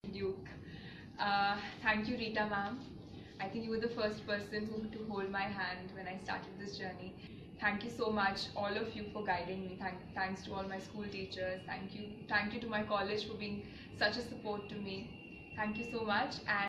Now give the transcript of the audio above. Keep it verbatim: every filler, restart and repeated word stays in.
Duke. Uh, thank you, Rita ma'am. I think you were the first person who, to hold my hand when I started this journey. Thank you so much, all of you, for guiding me. Thank, thanks to all my school teachers. Thank you, thank you to my college for being such a support to me. Thank you so much. And